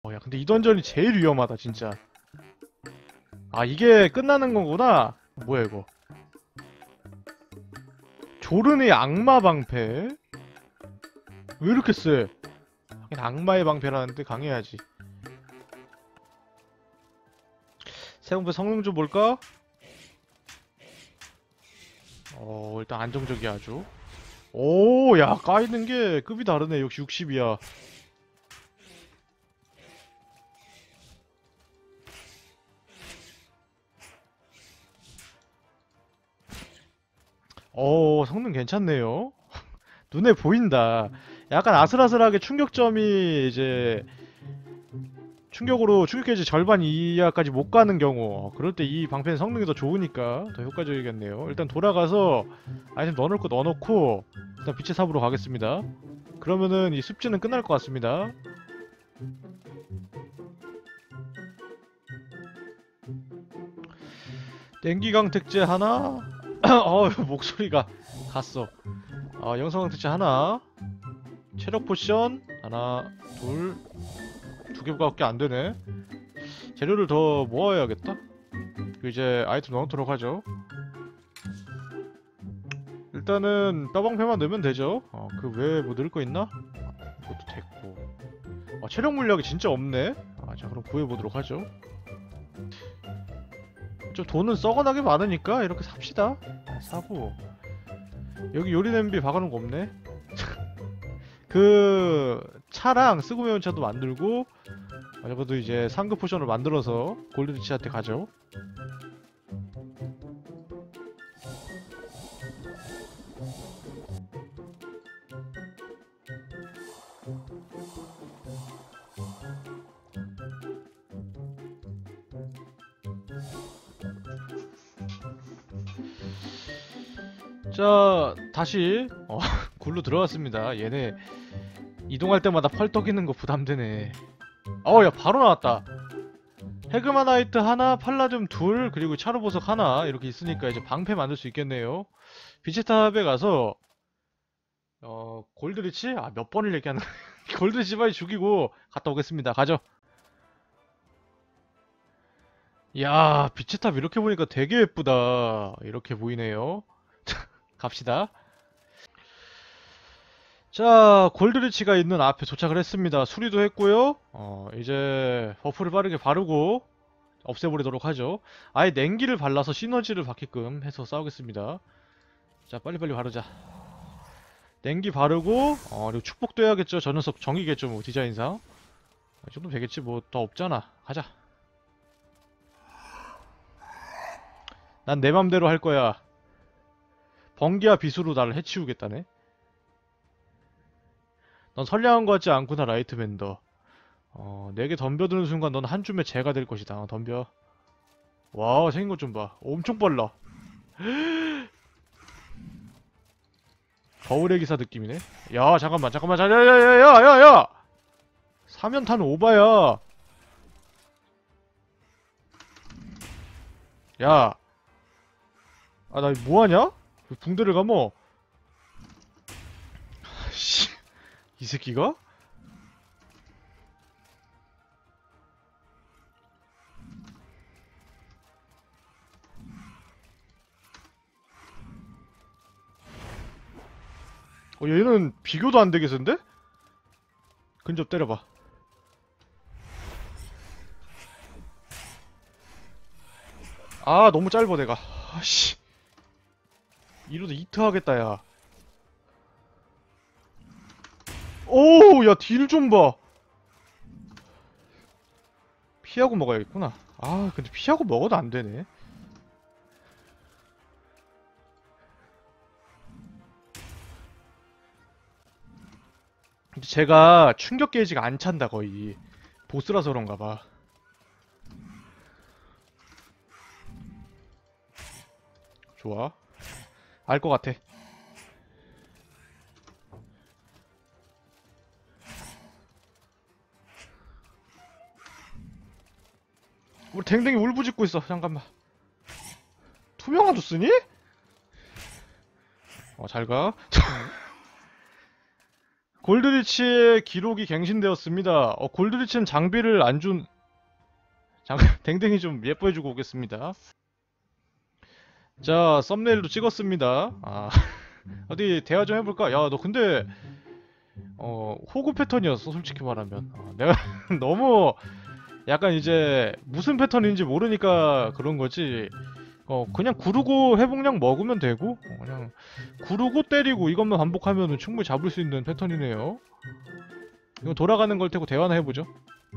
야 근데 이 던전이 제일 위험하다 진짜. 아 이게 끝나는 거구나. 뭐야 이거. 조른의 악마 방패? 왜 이렇게 쎄? 하긴 악마의 방패라는데 강해야지. 세공배 성능 좀 볼까? 일단 안정적이야 아주. 오, 야 까이는 게 급이 다르네. 역시 60이야. 성능 괜찮네요. 눈에 보인다. 약간 아슬아슬하게 충격점이 이제 충격으로 충격해지 절반 이하까지 못 가는 경우, 그럴 때 이 방패는 성능이 더 좋으니까 더 효과적이겠네요. 일단 돌아가서 아이템 넣어놓을 거 넣어놓고 일단 빛의 삽으로 가겠습니다. 그러면은 이 습지는 끝날 것 같습니다. 땡기강 특제 하나. 목소리가 갔어. 영성강 특제 하나. 체력 포션 하나, 둘, 두 개밖에 안 되네. 재료를 더 모아야겠다. 이제 아이템 넣도록 하죠. 일단은 뼈방패만 넣으면 되죠. 그 외에 뭐 넣을 거 있나? 이것도 됐고. 체력 물약이 진짜 없네. 자 그럼 구해보도록 하죠. 좀 돈은 썩어나게 많으니까 이렇게 삽시다. 사고. 여기 요리 냄비 박아놓은 거 없네. 그 차랑 쓰고 매운 차도 만들고, 이것도 이제 상급 포션을 만들어서 골드리치한테 가죠. 자, 다시 굴로 들어갔습니다. 얘네 이동할 때마다 펄떡이는 거 부담되네. 야 바로 나왔다. 헤그마나이트 하나, 팔라듐 둘, 그리고 차르보석 하나 이렇게 있으니까 이제 방패 만들 수 있겠네요. 빛의 탑에 가서 골드리치? 몇 번을 얘기하는 거야. 골드리치 빨리 죽이고 갔다 오겠습니다. 가죠. 야, 빛의 탑 이렇게 보니까 되게 예쁘다. 이렇게 보이네요. 갑시다. 자, 골드리치가 있는 앞에 도착을 했습니다. 수리도 했고요. 이제 버프를 빠르게 바르고 없애버리도록 하죠. 아예 냉기를 발라서 시너지를 받게끔 해서 싸우겠습니다. 자, 빨리빨리 바르자. 냉기 바르고, 그리고 축복도 해야겠죠. 저 녀석 정이겠죠, 뭐, 디자인상. 이 정도 되겠지, 뭐, 더 없잖아. 가자. 난 내 맘대로 할 거야. 번개와 비수로 나를 해치우겠다네. 넌 선량한 것 같지 않구나, 라이트밴더. 내게 덤벼드는 순간 넌 한 줌의 재가 될 것이다. 덤벼. 와우, 생긴 것 좀 봐. 엄청 빨라. 거울의 기사 느낌이네. 야, 잠깐만, 잠깐만, 야야야야야야야! 사면탄 오바야. 야, 나 뭐하냐? 왜 붕대를 감어? 씨, 이 새끼가? 얘는 비교도 안 되겠는데? 근접 때려봐. 너무 짧아 내가. 씨, 이러다 이트 하겠다 야. 오, 야 딜 좀 봐. 피하고 먹어야겠구나. 근데 피하고 먹어도 안 되네. 근데 제가 충격 게이지가 안 찬다 거의. 보스라서 그런가 봐. 좋아. 알 것 같아. 우리 댕댕이 울부짖고 있어. 잠깐만. 투명화도 쓰니? 잘 가. 골드리치의 기록이 갱신되었습니다. 골드리치는 장비를 안 준, 댕댕이 좀 예뻐해주고 오겠습니다. 자, 썸네일도 찍었습니다. 어디 대화 좀 해볼까? 야, 너 근데, 호구 패턴이었어, 솔직히 말하면. 내가 너무, 약간 이제, 무슨 패턴인지 모르니까 그런 거지. 그냥 구르고 회복량 먹으면 되고, 그냥, 구르고 때리고 이것만 반복하면 충분히 잡을 수 있는 패턴이네요. 이거 돌아가는 걸 테고 대화나 해보죠.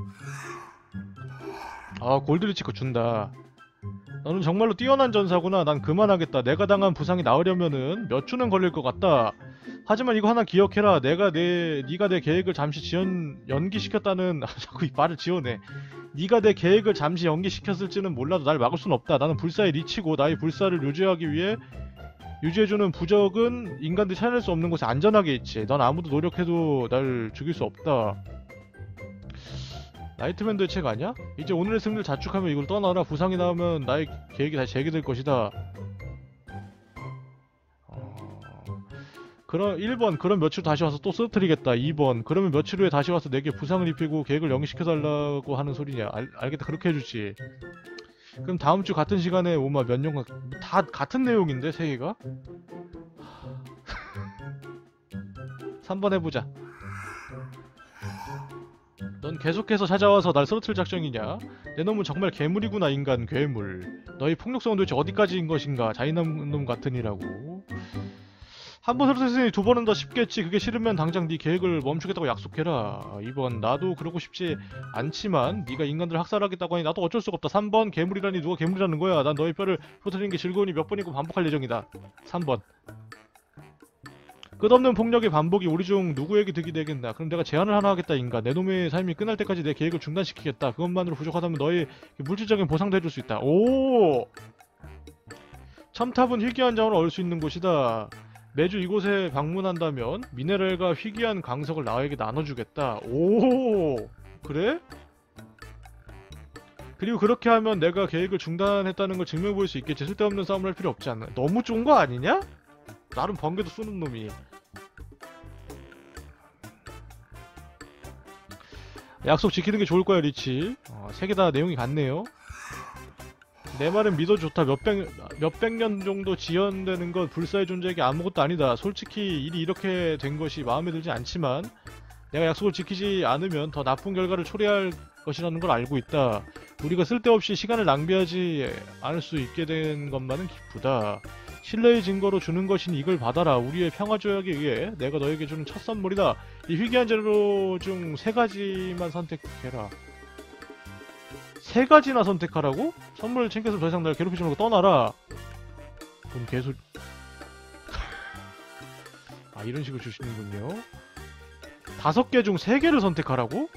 골드리치 거 준다. 너는 정말로 뛰어난 전사구나. 난 그만하겠다. 내가 당한 부상이 나으려면은 몇 주는 걸릴 것 같다. 하지만 이거 하나 기억해라. 네가 내 계획을 잠시 연기시켰다는 자꾸 이 말을 지어내. 네가 내 계획을 잠시 연기시켰을지는 몰라도 날 막을 순 없다. 나는 불사의 리치고 나의 불사를 유지하기 위해 유지해주는 부적은 인간들이 찾아낼 수 없는 곳에 안전하게 있지. 넌 아무도 노력해도 날 죽일 수 없다. 나이트맨 대책 아니야? 이제 오늘의 승리를 자축하며 이걸 떠나라. 부상이 나오면 나의 계획이 다시 재개될 것이다. 그럼 1번 그럼 며칠 다시 와서 또 쓰러뜨리겠다. 2번 그러면 며칠 후에 다시 와서 내게 부상을 입히고 계획을 연기시켜달라고 하는 소리냐. 알겠다. 그렇게 해주지. 그럼 다음 주 같은 시간에 오마 몇 년간 다 같은 내용인데 세 개가? 3번 해보자. 넌 계속해서 찾아와서 날 쓰러뜨릴 작정이냐? 내 놈은 정말 괴물이구나. 인간 괴물. 너희 폭력성은 도대체 어디까지인 것인가? 잔인한 놈 같으니라고. 한 번 쓰러뜨렸으니 두 번은 더 쉽겠지. 그게 싫으면 당장 네 계획을 멈추겠다고 약속해라. 2번 나도 그러고 싶지 않지만 네가 인간들을 학살하겠다고 하니 나도 어쩔 수가 없다. 3번 괴물이라니 누가 괴물이라는 거야. 난 너의 뼈를 부러뜨리는 게 즐거우니 몇 번이고 반복할 예정이다. 3번 끝없는 폭력의 반복이 우리 중 누구에게 득이 되겠나. 그럼 내가 제안을 하나 하겠다. 인간 내 놈의 삶이 끝날 때까지 내 계획을 중단시키겠다. 그것만으로 부족하다면 너의 물질적인 보상도 해줄 수 있다. 오! 첨탑은 희귀한 자원을 얻을 수 있는 곳이다. 매주 이곳에 방문한다면 미네랄과 희귀한 광석을 나에게 나눠주겠다. 오! 그래? 그리고 그렇게 하면 내가 계획을 중단했다는 걸 증명해 보일 수 있겠지. 쓸데없는 싸움을 할 필요 없지 않나. 너무 쫀 거 아니냐? 나름 번개도 쏘는 놈이. 약속 지키는 게 좋을 거야, 리치. 세 개 다 내용이 같네요. 내 말은 믿어도 좋다. 몇백 년 정도 지연되는 건 불사의 존재에게 아무것도 아니다. 솔직히 일이 이렇게 된 것이 마음에 들지 않지만 내가 약속을 지키지 않으면 더 나쁜 결과를 초래할 것이라는 걸 알고 있다. 우리가 쓸데없이 시간을 낭비하지 않을 수 있게 된 것만은 기쁘다. 신뢰의 증거로 주는 것이니 이걸 받아라. 우리의 평화조약에 의해 내가 너에게 주는 첫 선물이다. 이 희귀한 재료 중 3가지만 선택해라. 3가지나 선택하라고? 선물을 챙겨서 더 이상 날 괴롭히지 말고 떠나라. 그럼 계속 이런 식으로 주시는군요. 5개 중 3개를 선택하라고?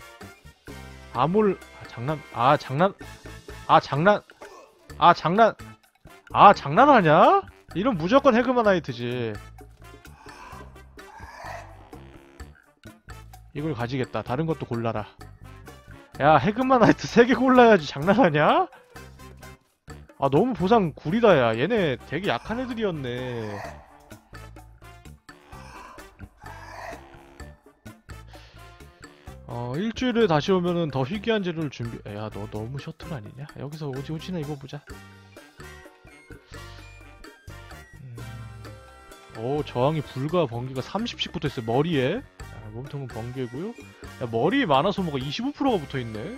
장난하냐? 이런 무조건 해그마나이트지. 이걸 가지겠다. 다른 것도 골라라. 야, 해그마나이트 3개 골라야지. 장난하냐? 너무 보상 구리다. 야, 얘네 되게 약한 애들이었네. 일주일에 다시 오면은 더 희귀한 재료를 야, 너 너무 셔틀 아니냐? 여기서 오지나 입어보자. 저항이 불과 번개가 30씩 붙어있어요. 머리에. 몸통은 번개고요. 야, 머리에 많아서 뭐가 25%가 붙어있네.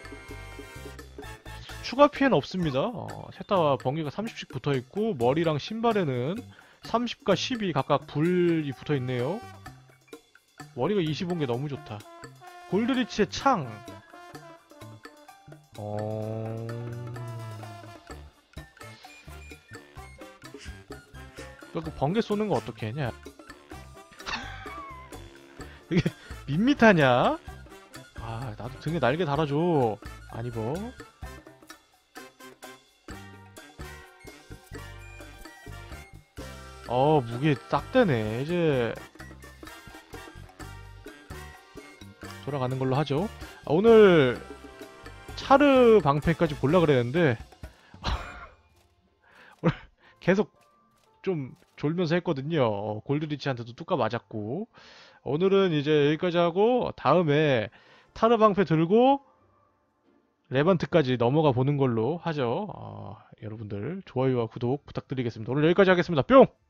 추가 피해는 없습니다. 셋 다 번개가 30씩 붙어있고 머리랑 신발에는 30과 10이 각각 불이 붙어있네요. 머리가 25인 게 너무 좋다. 골드리치의 창. 그 번개 쏘는 거 어떻게 했냐? 이게 밋밋하냐? 나도 등에 날개 달아줘. 안 입어. 무게 딱 되네. 이제 돌아가는 걸로 하죠. 오늘 차르 방패까지 볼라 그랬는데 오늘 계속 좀 졸면서 했거든요. 골드리치한테도 뚜까 맞았고 오늘은 이제 여기까지 하고 다음에 타르 방패 들고 레반트까지 넘어가 보는 걸로 하죠. 여러분들 좋아요와 구독 부탁드리겠습니다. 오늘 여기까지 하겠습니다. 뿅!